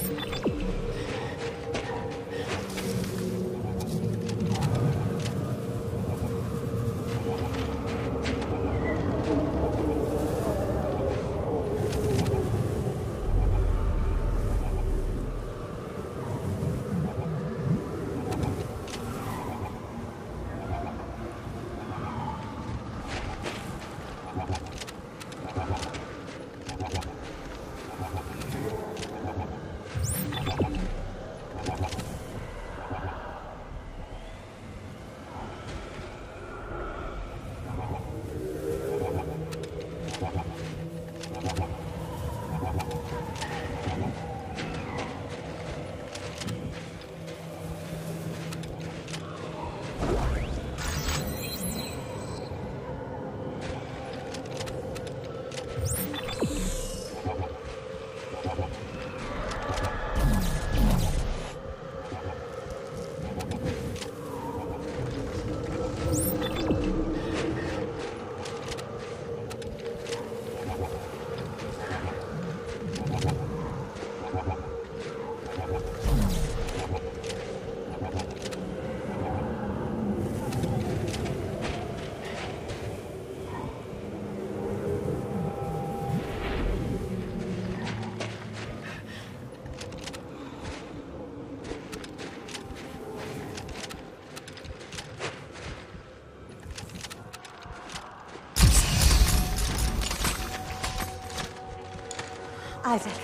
Isaac.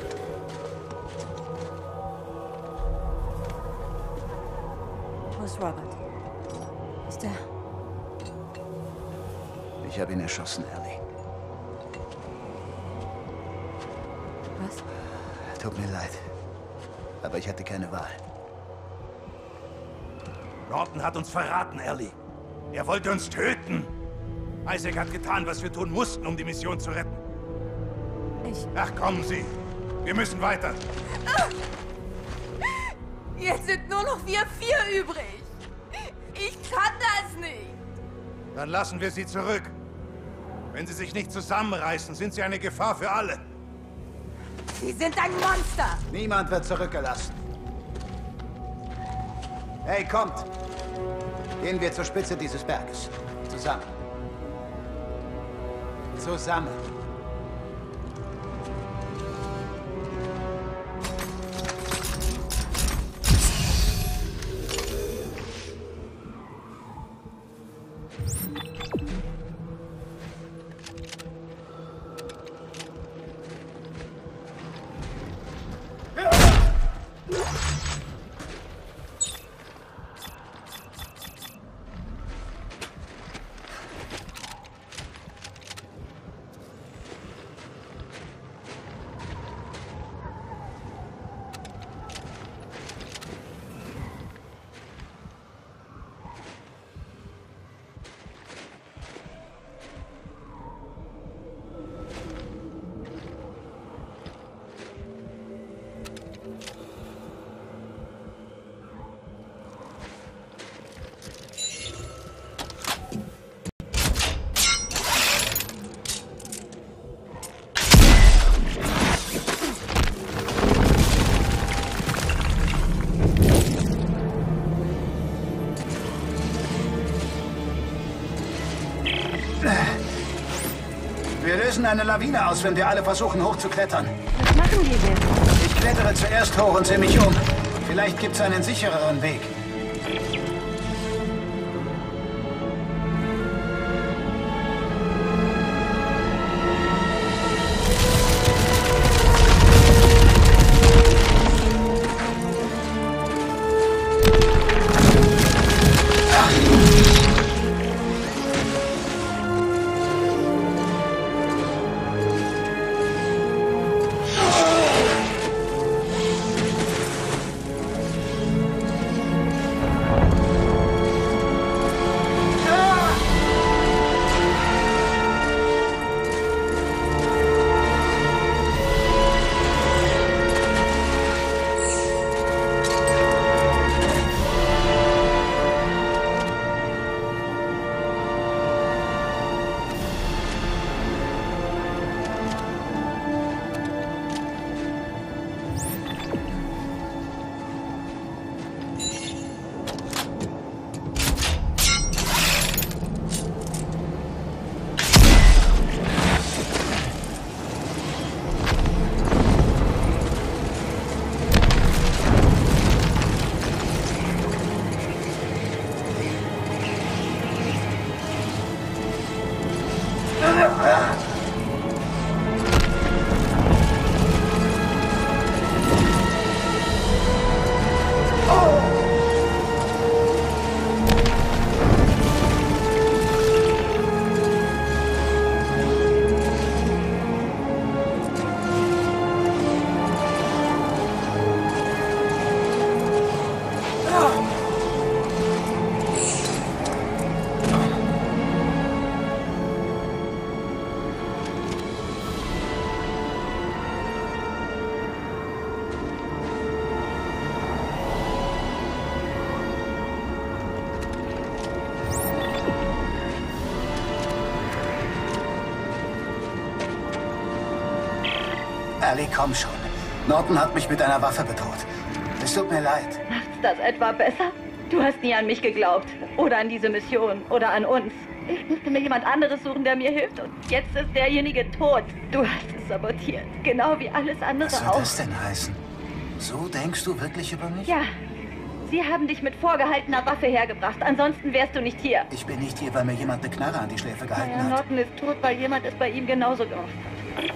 Wo ist Robert? Ist er... Ich habe ihn erschossen, Ellie. Was? Tut mir leid. Aber ich hatte keine Wahl. Norton hat uns verraten, Ellie. Er wollte uns töten. Isaac hat getan, was wir tun mussten, um die Mission zu retten. Ach, kommen Sie. Wir müssen weiter. Jetzt sind nur noch wir 4 übrig. Ich kann das nicht. Dann lassen wir Sie zurück. Wenn Sie sich nicht zusammenreißen, sind Sie eine Gefahr für alle. Sie sind ein Monster. Niemand wird zurückgelassen. Hey, kommt. Gehen wir zur Spitze dieses Berges. Zusammen. Zusammen. Wir lösen eine Lawine aus, wenn wir alle versuchen, hochzuklettern. Was machen wir denn? Ich klettere zuerst hoch und sehe mich um. Vielleicht gibt's einen sichereren Weg. Ellie, komm schon. Norton hat mich mit einer Waffe bedroht. Es tut mir leid. Macht's das etwa besser? Du hast nie an mich geglaubt. Oder an diese Mission. Oder an uns. Ich musste mir jemand anderes suchen, der mir hilft. Und jetzt ist derjenige tot. Du hast es sabotiert. Genau wie alles andere Was soll auch. das denn heißen? So denkst du wirklich über mich? Ja. Sie haben dich mit vorgehaltener Waffe hergebracht. Ansonsten wärst du nicht hier. Ich bin nicht hier, weil mir jemand eine Knarre an die Schläfe gehalten Naja, hat. Norton ist tot, weil jemand es bei ihm genauso gemacht hat.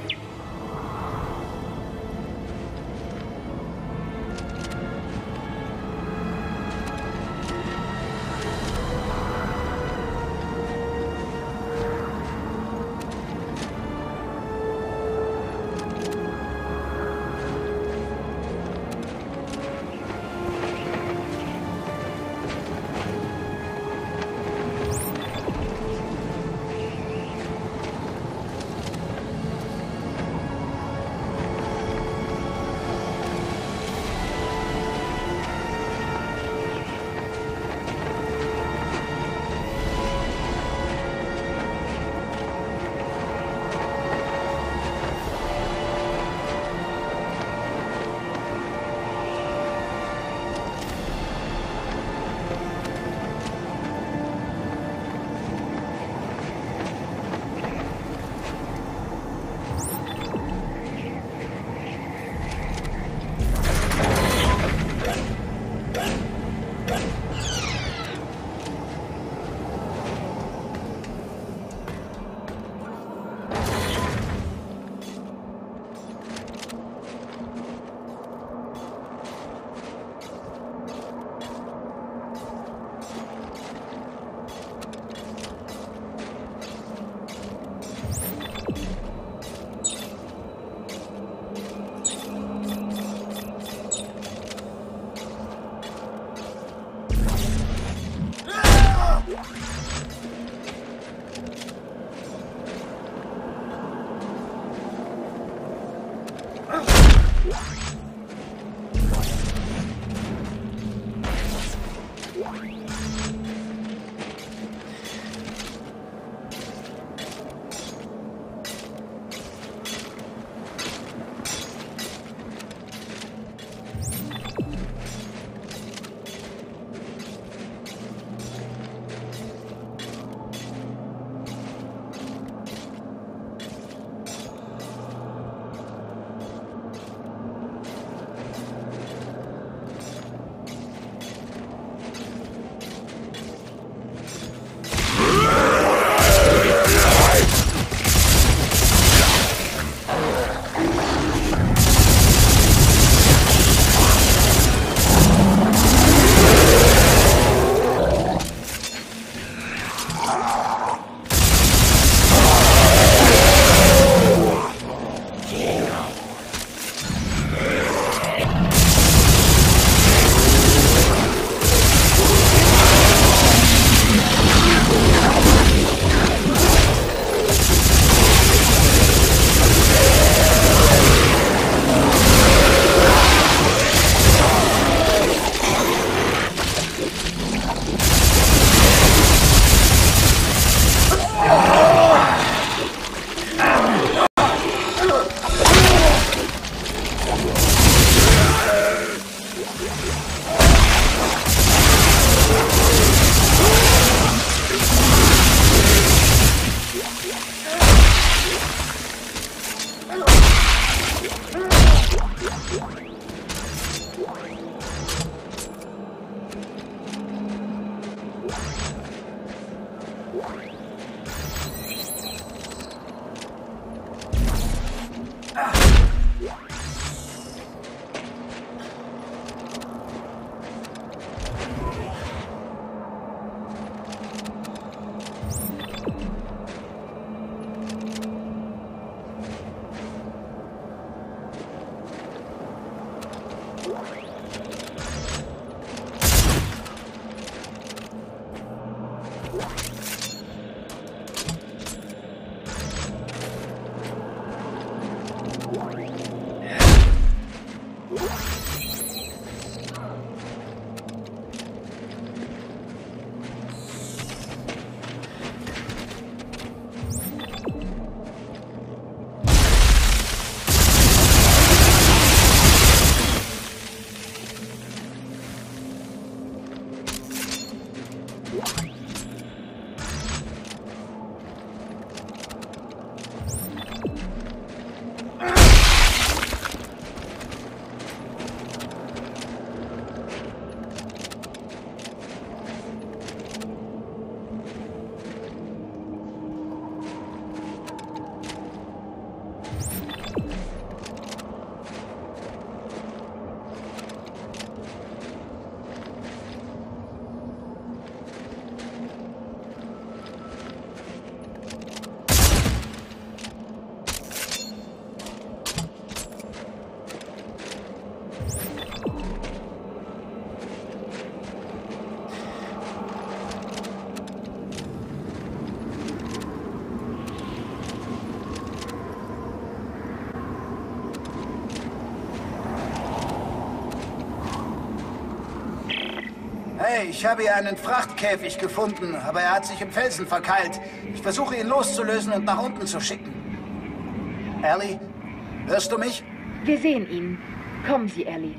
Hey, ich habe hier einen Frachtkäfig gefunden, aber er hat sich im Felsen verkeilt. Ich versuche ihn loszulösen und nach unten zu schicken. Ellie, hörst du mich? Wir sehen ihn. Kommen Sie, Ellie.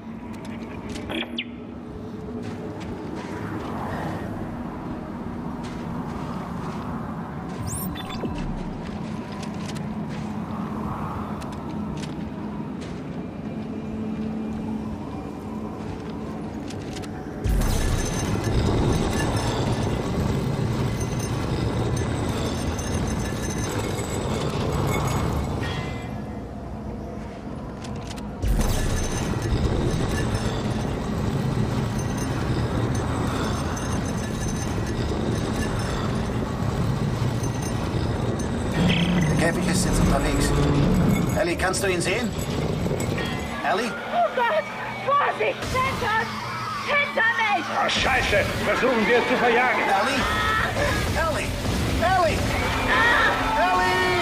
Der Käfig ist jetzt unterwegs. Ellie, kannst du ihn sehen? Ellie? Oh Gott! Vorsicht! Hinter uns! Hinter mich! Ah, Scheiße! Versuchen wir es zu verjagen. Ellie? Ellie! Ellie! Ellie!